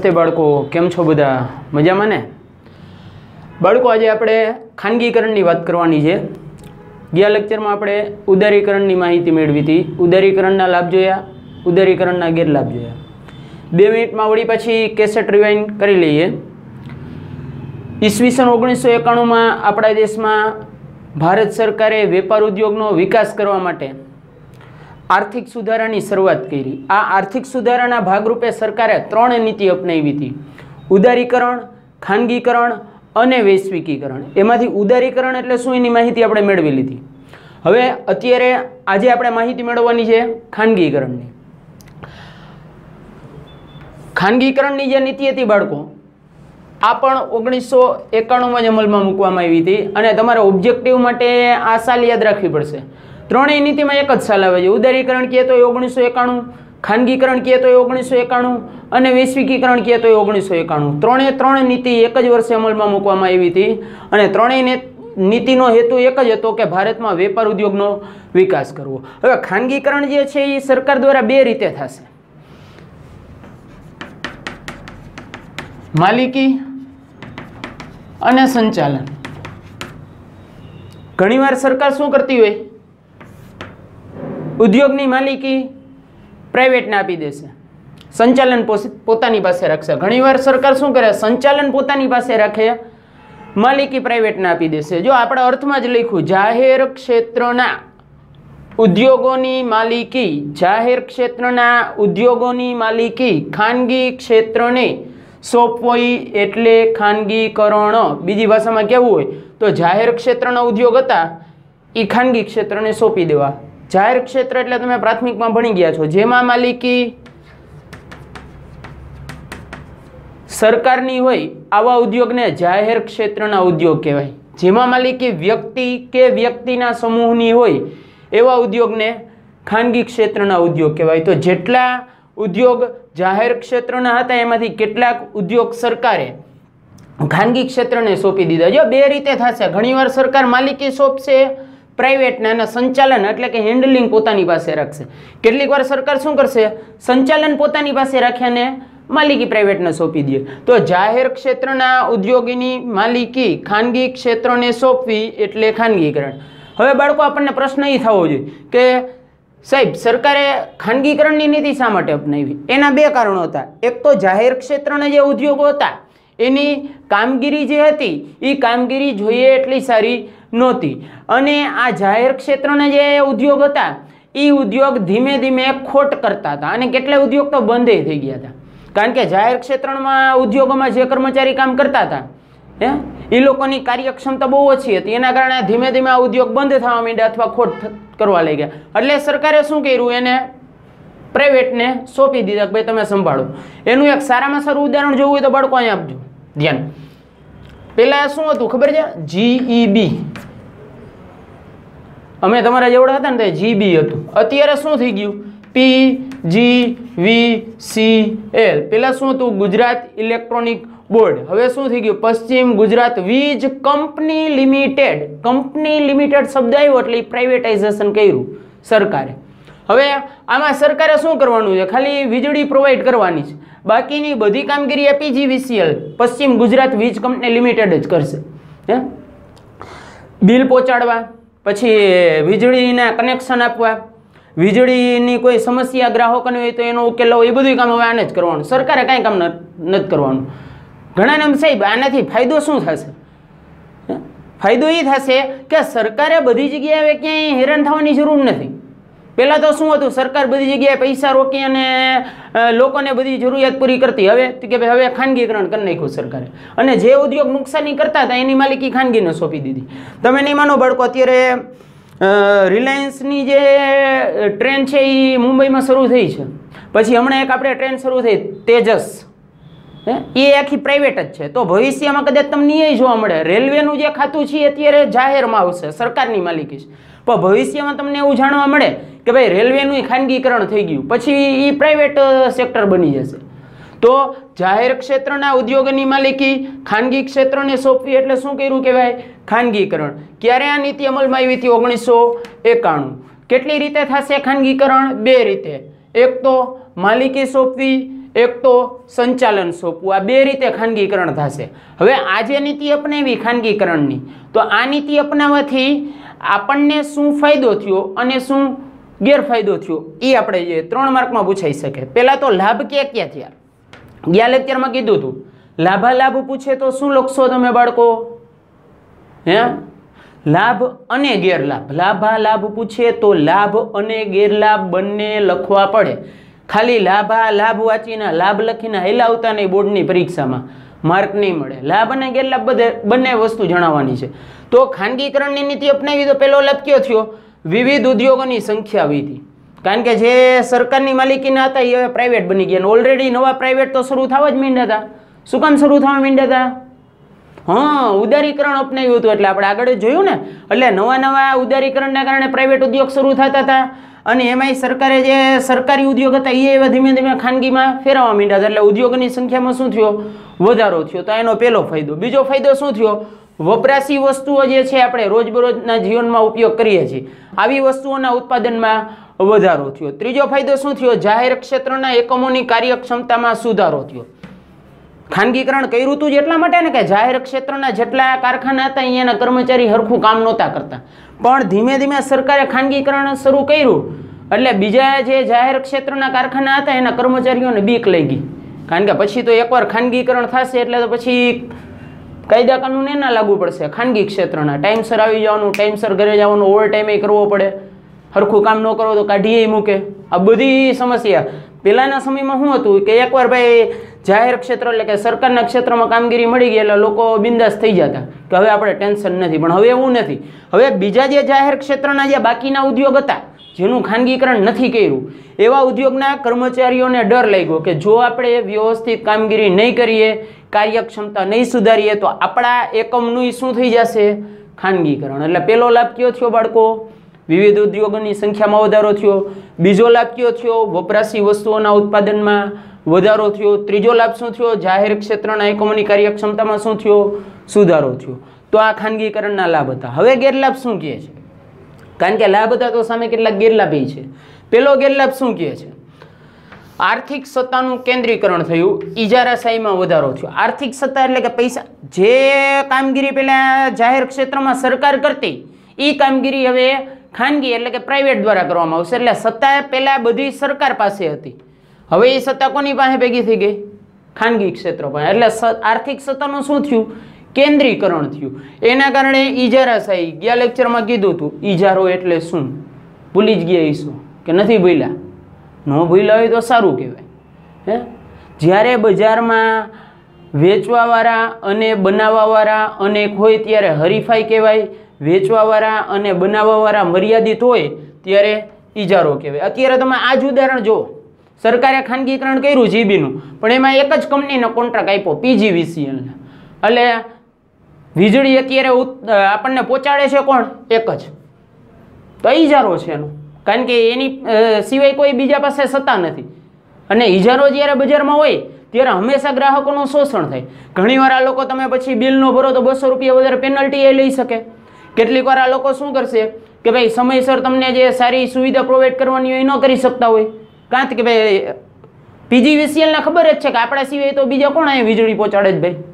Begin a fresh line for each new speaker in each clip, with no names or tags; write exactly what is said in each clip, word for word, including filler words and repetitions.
नमस्ते बाळको, केम छो बधा? मजामां ने? बाळको, आज आपणे खानगीकरणनी वात करवानी छे। गया लेक्चरमां आपणे उदारीकरणनी माहिती मेळवी हती। उदारीकरणना लाभ जोया, उदारीकरणना गैरलाभ जोया। बे मिनिटमां वળી पाછી केसेट रिवाइंड करी लईए। ईस्वीसन ओगनीस सौ एकाणु में अपना देश में भारत सरकारे वेपार उद्योगनो विकास करवा माटे आर्थिक सुधारानी शरूआत करी। आ आर्थिक सुधाराना भागरूपे सरकारे त्रण नीति अपनावी थी: उदारीकरण, खानगीकरण अने वैश्विकीकरण। एमांथी उदारीकरण एटले शुं एनी माहिती आपणे मेळवी लीधी। हवे अत्यारे आजे आपणे माहिती मेळवવાની છે ખાનગીકરણની। ખાનગીકરણની જે નીતિ હતી બાળકો, आ पण ओगनीस सौ एकाणु में अमल में मूकवामां आवी हती अने तमारे ऑब्जेक्टिव माटे आ साल याद राखवी पड़शे। त्रणेय नीति में एक ज साल आवे छे। उदारीकरण कहे तो ओगनीस सौ एकाणु, खानगीकरण कहे तो ओगनीस सौ एकाणु अने वैश्विकीकरण कहे तो ओगनीस सौ एकाणु। त्रणेय त्रण नीति एक ज वर्षे अमल में मूकवामां आवी हती अने त्रणेय नीतिनो हेतु एक ज हतो के भारत में वेपार उद्योगनो विकास करवो। हवे खानगीकरण जे छे ए सरकार द्वारा बे रीते थशे: मालिकी अने संचालन। घणीवार सरकार शुं करती होय, उद्योगनी मालिकी प्राइवेट ने आपी देशे, संचालन पोतानी पासे राखशे। घणीवार सरकार शुं करे, संचालन पोतानी पासे राखे, मालिकी प्राइवेट ने आपी देशे। जो आपणे अर्थमां ज लख्युं, जाहेर क्षेत्रना उद्योगोनी मालिकी, जाहेर क्षेत्रना उद्योगोनी मालिकी खानगी क्षेत्रने सोंपवी एटले खानगीकरण। बीजी भाषामां कहेवुं होय तो जाहेर क्षेत्रना उद्योग हता ए खानगी क्षेत्रने सोंपी देवा। जाहेर क्षेत्र एटले तमे प्राथमिकमां भणी गया छो, जेमां मालिकी सरकारनी होय आवा उद्योगने जाहेर क्षेत्रना उद्योग कहेवाय। जेमां मालिकी व्यक्ति के व्यक्तिना समूहनी होय एवा उद्योगने खानगी क्षेत्रना उद्योग कहेवाय। तो जेटला उद्योग जाहेर क्षेत्रना हता एमांथी केटलाक उद्योग सरकारे खानगी क्षेत्रने सोंपी दीधा। जो बे रीते थशे, घणीवार सरकार मालिकी सोंपशे प्राइवेटने अने संचालन एटले के हेन्डलिंग पोतानी पासे राखशे। केटलीक वार सरकार शुं करशे, संचालन पोतानी पासे राखे अने मालिकी प्राइवेटने सोंपी दे। तो जाहेर क्षेत्रना उद्योगनी मालिकी खानगी क्षेत्रने सोंपवी एटले खानगीकरण। हवे बाळको आपणने प्रश्न ए थवो जोईए के साहेब सरकारे खानगीकरणनी नीति शा माटे अपनावी? एना बे कारणो हता। एक तो जाहेर क्षेत्रना जे उद्योगो हता एनी कामगीरी जे हती ए कामगीरी जोईए एटली सारी नहोती अने आ जाहेर क्षेत्रना जे उद्योग हता ए उद्योग धीमे धीमे खोट करता हता अने केटलाय उद्योग तो बंधे थई गया हता। कारण के जाहेर क्षेत्रमा उद्योगोमां जे कर्मचारी काम करता हता हे ए लोकोनी कार्यक्षमता बहु ओછી हती, एना कारणे धीमे धीमे आ उद्योग बंध थवा मांड्या अथवा खोट करवा लई गया। એટલે સરકારે શું કર્યું, એને પ્રાઇવેટને સોંપી દીધા કે ભાઈ તમે સંભાળો। એનું એક સારામાં સારું ઉદાહરણ જોવું હોય તો બાળકો અહીં આપજો ધ્યાન। પહેલા શું હતું ખબર છે? જીઈબી। અમે તમારા જેવડા હતા ને તો જીબી હતું, અત્યારે શું થઈ ગયું? P G V C L. પહેલા શું હતું? Gujarat electronic board. हवे शुं थई गयुं? पश्चिम गुजरात वीज कंपनी लिमिटेड। कंपनी लिमिटेड शब्द आव्यो एटले प्राइवेटाइजेशन कर्युं सरकारे। हवे आमां सरकारे शुं करवानुं छे? खाली वीजળી प्रोवाइड करवानी छे, बाकीनी बधी कामगीरी एपीजीवीसीएल पश्चिम गुजरात वीज कंपनी लिमिटेड ज करशे। हे बिल पहोंचाडवा, पछी वीजळीना कनेक्शन आपवा, वीजळीनी कोई समस्या ग्राहकोने होय तो एनो उकेल लावવો, ए बधुं काम हवे आने ज करवानुं। सरकारे कांई काम नथी करवानुं। घणाने एम साहेब आनाथी फायदो शुं थशे? फायदो ए थशे के सरकारे बधी जग्याए क्यांय हैरान थवानी जरूर नथी। पहेला तो शुं हतुं, सरकार बधी जग्याए पैसा रोकी अने लोकोने बधी जरूरियात पूरी करती। हवे के भाई हवे खानगीकरण करी नाख्युं सरकारे अने जे उद्योग नुकसानी करता हता एनी मालिकी खानगीने सोंपी दीधी। तमे नहीं मानो बाळको, अत्यारे रिलायंसनी जे ट्रेन छे ए मुंबईमां शरू थई छे, पछी हमणां एक आपणे ट्रेन शरू थई तेजस, ये आखी प्राइवेट ज छे। तो भविष्य में कदाच तमने ए जोवा मळे रेलवेनुं जे खातुं छे अत्यारे जाहेरमां आवशे, सरकारनी मालिकी छे, पण भविष्यमां तमने एवुं जाणवा मळे के भाई रेलवेनुं खानगीकरण थई गयुं, पछी ई प्राइवेट सेक्टर बनी जशे। तो जाहेर क्षेत्रना उद्योगनी मालिकी खानगी क्षेत्रने सोंपवी एटले शुं कर्युं कहेवाय? खानगीकरण। क्यारे आ नीति अमलमां आवी हती? ओगनीस सौ एकाणु। કેટલી રીતે થશે ખાનગીકરણ? બે રીતે। એક તો માલિકી સોંપવી એક તો સંચાલન સોંપવું, આ બે રીતે ખાનગીકરણ થશે. હવે આ જે નીતિ અપનાવી ખાનગીકરણની, તો આ નીતિ અપનાવવાથી આપણને શું ફાયદો થયો અને શું ગેરફાયદો થયો એ આપણે જે ત્રણ માર્કમાં પૂછાઈ શકે. પહેલાં તો લાભ ક્યાં ક્યાં થયા? ગયા લેક્ચરમાં કીધું હતું લાભાલાભ પૂછે તો શું લખશો તમે બાળકો? હે, લાભ અને ગેરલાભ. લાભાલાભ પૂછે તો લાભ અને ગેરલાભ બંને લખવા પડે. ખાલી લાભા લાભ વાંચીને લાભ લખીને હેલા આવતા નહીં બોર્ડની પરીક્ષામાં માર્ક નહીં મળે. લાભ અને ગેરલાભ બધે બંને વસ્તુ જણાવવાની છે. તો ખાનગીકરણની નીતિ અપનાવી તો પહેલો લાભ કયો થયો? વિવિધ ઉદ્યોગોની સંખ્યા વધી. કારણ કે જે સરકારની માલિકીના હતા એ હવે પ્રાઇવેટ બની ગયા. ઓલરેડી નવા પ્રાઇવેટ તો શરૂ થવા જ માંડ્યા હતા. શું કામ શરૂ થવા માંડ્યા હતા? હા, ઉદારીકરણ અપનાવ્યું હતું. એટલે આપણે આગળ જોયું ને, એટલે નવા નવા ઉદારીકરણના કારણે પ્રાઇવેટ ઉદ્યોગ શરૂ થતા હતા અને એમાંય સરકારે જે સરકારી ઉદ્યોગ હતા એ એવા ધીમે ધીમે ખાનગીમાં ફેરવવા માંડ્યા હતા. એટલે ઉદ્યોગની સંખ્યામાં શું થયો? વધારો થયો. તો એનો પહેલો ફાયદો. બીજો ફાયદો શું થયો? વપરાશી વસ્તુઓ જે છે આપણે રોજબરોજના જીવનમાં ઉપયોગ કરીએ છીએ આવી વસ્તુઓના ઉત્પાદનમાં વધારો થયો. ત્રીજો ફાયદો શું થયો? જાહેર ક્ષેત્રના એકમોની કાર્યક્ષમતામાં સુધારો થયો. ખાનગીકરણ કર્યું હતું એટલા માટે ને કે જાહેર ક્ષેત્રના જેટલા કારખાના હતા અહીંયાના કર્મચારી હરખું કામ નહોતા કરતા, પણ ધીમે ધીમે સરકારે ખાનગીકરણ શરૂ કર્યું એટલે બીજા જે જાહેર ક્ષેત્રના કારખાના હતા એના કર્મચારીઓને બીક લઈ ગઈ. કારણ કે પછી તો એકવાર ખાનગીકરણ થશે એટલે તો પછી કાયદા કાનૂન એના લાગુ પડશે. ખાનગી ક્ષેત્રના ટાઈમસર આવી જવાનું, ટાઈમસર ઘરે જવાનું, ઓવર ટાઈમે કરવો પડે, હરખું કામ ન કરો તો કાઢીએ મૂકે. આ બધી સમસ્યા પહેલાંના સમયમાં શું હતું કે એકવાર ભાઈ જાહેર ક્ષેત્ર એટલે કે સરકારના ક્ષેત્રમાં કામગીરી મળી ગઈ એટલે લોકો બિંદાસ થઈ જતા કે હવે આપણે ટેન્શન નથી. પણ હવે એવું નથી. હવે બીજા જે જાહેર ક્ષેત્રના જે બાકીના ઉદ્યોગ હતા જેનું ખાનગીકરણ નથી કર્યું એવા ઉદ્યોગના કર્મચારીઓને ડર લાગ્યો કે જો આપણે વ્યવસ્થિત કામગીરી નહીં કરીએ, કાર્યક્ષમતા નહીં સુધારીએ તો આપણા એકમનું શું થઈ જશે? ખાનગીકરણ. એટલે પહેલો લાભ કયો થયો બાળકો? વિવિધ ઉદ્યોગોની સંખ્યામાં વધારો થયો. બીજો લાભ કયો થયો? વપરાશી વસ્તુઓના ઉત્પાદનમાં વધારો થયો. ત્રીજો લાભ શું થયો? જાહેર ક્ષેત્રના એકમોની કાર્યક્ષમતામાં શું થયો? સુધારો થયો. તો આ ખાનગીકરણના લાભ હતા. હવે ગેરલાભ શું કહે છે? કારણ કે લાભ હતા તો સામે કેટલાક ગેરલાભ છે. પહેલો ગેરલાભ શું કહે છે? આર્થિક સત્તાનું કેન્દ્રીકરણ થયું, ઇજારાશાહીમાં વધારો થયો. આર્થિક સત્તા એટલે કે પૈસા, જે કામગીરી પહેલા જાહેર ક્ષેત્રમાં સરકાર કરતી એ કામગીરી હવે ખાનગી એટલે કે પ્રાઇવેટ દ્વારા કરવામાં આવશે. એટલે સત્તા પહેલા બધી સરકાર પાસે હતી, હવે એ સત્તા કોની પાસે ભેગી થઈ ગઈ? ખાનગી ક્ષેત્ર પાસે. એટલે આર્થિક સત્તાનું શું થયું? કેન્દ્રીકરણ થયું. એના કારણે ઇજારાશાહી. ગયા લેક્ચરમાં કીધું હતું ઇજારો એટલે શું? ભૂલી જ ગયા ઈશું કે નથી ભૂલ્યા? ન ભૂલ્યા હોય તો સારું કહેવાય. હે, જ્યારે બજારમાં વેચવાવાળા અને બનાવવાવાળા અનેક હોય ત્યારે હરીફાઈ કહેવાય. વેચવાવાળા અને બનાવવાવાળા મર્યાદિત હોય ત્યારે ઇજારો કહેવાય. અત્યારે તમે આ જ ઉદાહરણ જુઓ. સરકારે ખાનગીકરણ કર્યું જીબીનું, પણ એમાં એક જ કંપનીનો કોન્ટ્રાક્ટ આપ્યો, પીજીવીસીએલને. એટલે વીજળી અત્યારે આપણને પહોંચાડે છે કોણ? એક જ. તો ઇજારો છે એનો, કારણ કે એની સિવાય કોઈ બીજા પાસે સત્તા નથી. અને ઇજારો જ્યારે બજારમાં હોય ત્યારે હંમેશા ગ્રાહકોનું શોષણ થાય. ઘણીવાર આ લોકો તમે પછી બિલ ન ભરો તો બસો રૂપિયા વધારે પેનલ્ટી એ લઈ શકે. કેટલીક વાર આ લોકો શું કરશે કે ભાઈ સમયસર તમને જે સારી સુવિધા પ્રોવાઈડ કરવાની હોય એ ન કરી શકતા હોય. કારણ કે ભાઈ પીજીવીસીએલને ખબર જ છે કે આપણા સિવાય તો બીજા કોણ અહીંયા વીજળી પહોંચાડે જ ભાઈ,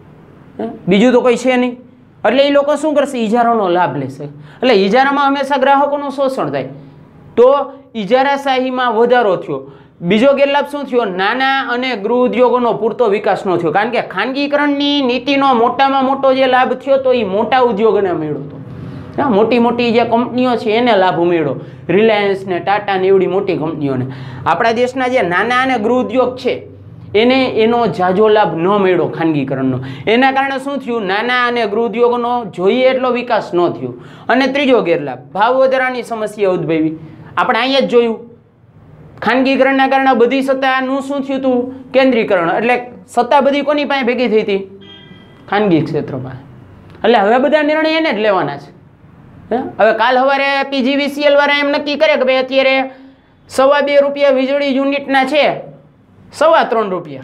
બીજું તો કોઈ છે નહીં. એટલે એ લોકો શું કરશે? ઇજારાનો લાભ લેશે. એટલે ઇજારામાં હંમેશા ગ્રાહકોનું શોષણ થાય. તો ઇજારાશાહીમાં વધારો થયો. બીજો ગેરલાભ શું થયો? નાના અને ગૃહ ઉદ્યોગોનો પૂરતો વિકાસ ન થયો. કારણ કે ખાનગીકરણની નીતિનો મોટામાં મોટો જે લાભ થયો તો એ મોટા ઉદ્યોગોને મળ્યો હતો. હા, મોટી મોટી જે કંપનીઓ છે એને લાભ મળ્યો. રિલાયન્સ ને ટાટા ને એવડી મોટી કંપનીઓને. આપણા દેશના જે નાના અને ગૃહ ઉદ્યોગ છે એને એનો ઝાઝો લાભ ન મળ્યો ખાનગીકરણનો. એના કારણે શું થયું? નાના અને ગૃહ ઉદ્યોગોનો જોઈએ એટલો વિકાસ ન થયો. અને ત્રીજો ગેરલાભ, ભાવ વધારાની સમસ્યા ઉદ્ભવી. આપણે અહીંયા જ જોયું, ખાનગીકરણના કારણે બધી સત્તાનું શું થયું હતું? કેન્દ્રીકરણ. એટલે સત્તા બધી કોની પાસે ભેગી થઈ હતી? ખાનગી ક્ષેત્ર પાસે. એટલે હવે બધા નિર્ણય એને જ લેવાના છે. હવે કાલ સવારે પીજીવીસીએલ વાળા એમ નક્કી કરે કે ભાઈ અત્યારે સવા બે રૂપિયા વીજળી યુનિટના છે, સવા ત્રણ રૂપિયા,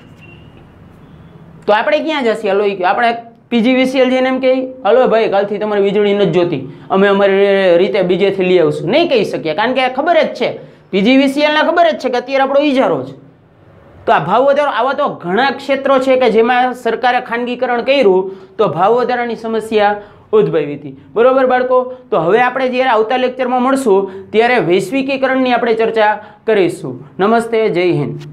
તો આપણે ક્યાં જશે? હલો આપણે પીજીવીસીએલ જઈને એમ કહે હલો ભાઈ કાલથી તમારી વીજળી નથી જોતી, અમે અમારી રીતે બીજેથી લઈ આવશું. નહીં કહી શકીએ, કારણ કે ખબર જ છે પીજીવીસીએલને ખબર જ છે કે અત્યારે આપણો ઇજારો છે. તો આ ભાવ વધારો, આવા તો ઘણા ક્ષેત્રો છે કે જેમાં સરકારે ખાનગીકરણ કર્યું તો ભાવ વધારાની સમસ્યા ઉદ્ભવી હતી. બરોબર બાળકો? તો હવે આપણે જ્યારે આવતા લેક્ચરમાં મળશું ત્યારે વૈશ્વિકીકરણની આપણે ચર્ચા કરીશું. નમસ્તે, જય હિન્દ.